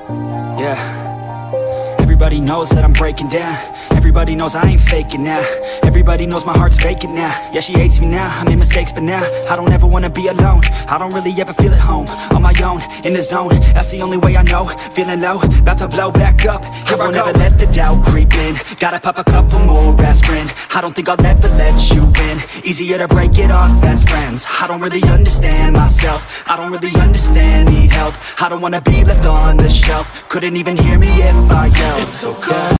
Yeah. Everybody knows that I'm breaking down. Everybody knows I ain't faking now. Everybody knows my heart's vacant now. Yeah, she hates me now, I made mistakes but now I don't ever wanna be alone. I don't really ever feel at home. On my own, in the zone, that's the only way I know. Feeling low, about to blow back up. Here I won't ever let the doubt creep in. Gotta pop a couple more aspirin. I don't think I'll ever let you in. Easier to break it off best friends. I don't really understand myself. I don't really understand, need help. I don't wanna be left on the shelf. Couldn't even hear me if I yelled. It's so cold